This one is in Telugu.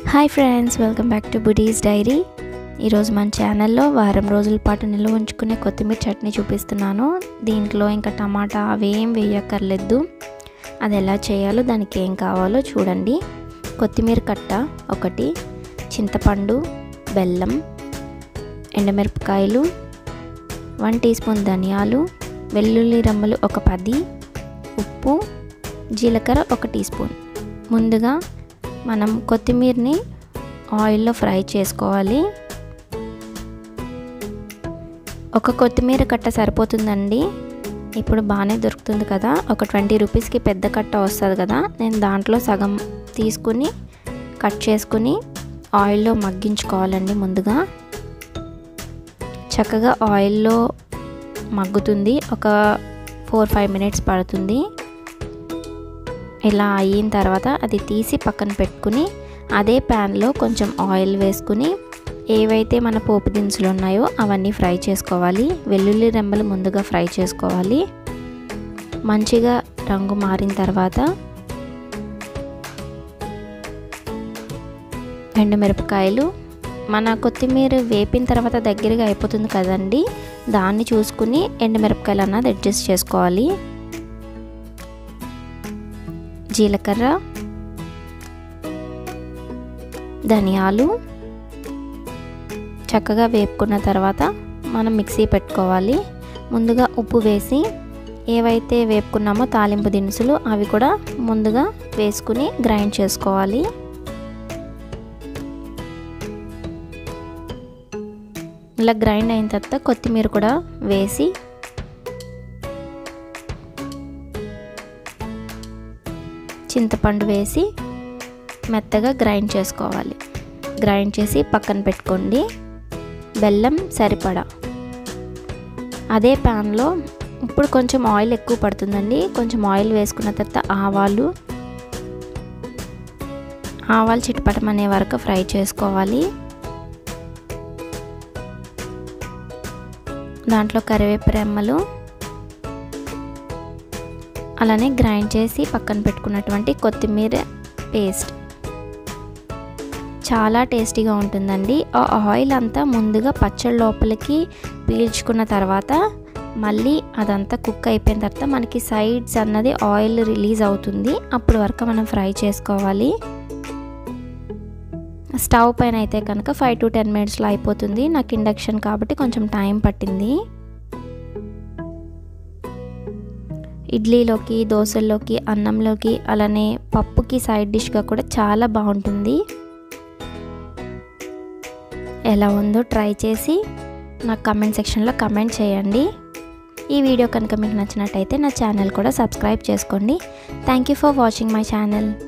Hi friends, welcome back to buddies diary. ఈరోజు మన ఛానల్లో వారం రోజుల పాటు నిల్వ ఉంచుకునే కొత్తిమీర చట్నీ చూపిస్తున్నాను. దీంట్లో ఇంకా టమాటా అవేం వేయక్కర్లేదు. అది ఎలా చేయాలో, దానికి ఏం కావాలో చూడండి. కొత్తిమీర కట్ట ఒకటి, చింతపండు, బెల్లం, ఎండుమిరపకాయలు, 1 టీ స్పూన్ ధనియాలు, వెల్లుల్లి రెమ్మలు ఒక 10, ఉప్పు, జీలకర్ర 1 టీ స్పూన్. ముందుగా మనం కొత్తిమీరని ఆయిల్లో ఫ్రై చేసుకోవాలి. ఒక కొత్తిమీర కట్ట సరిపోతుందండి. ఇప్పుడు బాగానే దొరుకుతుంది కదా, ఒక 20 రూపీస్కి పెద్ద కట్ట వస్తుంది కదా. నేను దాంట్లో సగం తీసుకుని కట్ చేసుకుని ఆయిల్లో మగ్గించుకోవాలండి. ముందుగా చక్కగా ఆయిల్లో మగ్గుతుంది, ఒక 4-5 మినిట్స్ పడుతుంది. ఇలా అయిన తర్వాత అది తీసి పక్కన పెట్టుకుని అదే ప్యాన్లో కొంచెం ఆయిల్ వేసుకుని ఏవైతే మన పోపు దినుసులు ఉన్నాయో అవన్నీ ఫ్రై చేసుకోవాలి. వెల్లుల్లి రెమ్మలు ముందుగా ఫ్రై చేసుకోవాలి. మంచిగా రంగు మారిన తర్వాత ఎండుమిరపకాయలు, మన కొత్తిమీర వేపిన తర్వాత దగ్గరగా అయిపోతుంది కదండి, దాన్ని చూసుకుని ఎండుమిరపకాయలు అన్నది అడ్జస్ట్ చేసుకోవాలి. జీలకర్ర, ధనియాలు చక్కగా వేపుకున్న తర్వాత మనం మిక్సీ పెట్టుకోవాలి. ముందుగా ఉప్పు వేసి ఏవైతే వేపుకున్నామో తాలింపు దినుసులు అవి కూడా ముందుగా వేసుకుని గ్రైండ్ చేసుకోవాలి. ఇలా గ్రైండ్ అయిన తర్వాత కొత్తిమీర కూడా వేసి చింతపండు వేసి మెత్తగా గ్రైండ్ చేసుకోవాలి. గ్రైండ్ చేసి పక్కన పెట్టుకోండి. బెల్లం సరిపడా. అదే ప్యాన్లో ఇప్పుడు కొంచెం ఆయిల్ ఎక్కువ పడుతుందండి. కొంచెం ఆయిల్ వేసుకున్న తర్వాత ఆవాలు చిటపటమనే వరకు ఫ్రై చేసుకోవాలి. దాంట్లో కరివేపాకు రెమ్మలు, అలానే గ్రైండ్ చేసి పక్కన పెట్టుకున్నటువంటి కొత్తిమీర పేస్ట్ చాలా టేస్టీగా ఉంటుందండి. ఆ ఆయిల్ అంతా ముందుగా పచ్చడి లోపలికి పీల్చుకున్న తర్వాత మళ్ళీ అదంతా కుక్ అయిపోయిన తర్వాత మనకి సైడ్స్ అన్నది ఆయిల్ రిలీజ్ అవుతుంది. అప్పుడు వరకు మనం ఫ్రై చేసుకోవాలి. స్టవ్ పైన అయితే కనుక 5 to 10 మినిట్స్లో అయిపోతుంది. నాకు ఇండక్షన్ కాబట్టి కొంచెం టైం పట్టింది. ఇడ్లీలోకి, దోశల్లోకి, అన్నంలోకి, అలానే పప్పుకి సైడ్ డిష్గా కూడా చాలా బాగుంటుంది. ఎలా ఉందో ట్రై చేసి నాకు కమెంట్ సెక్షన్లో కమెంట్ చేయండి. ఈ వీడియో కనుక మీకు నచ్చినట్టయితే నా ఛానల్ కూడా సబ్స్క్రైబ్ చేసుకోండి. Thank you for watching my channel.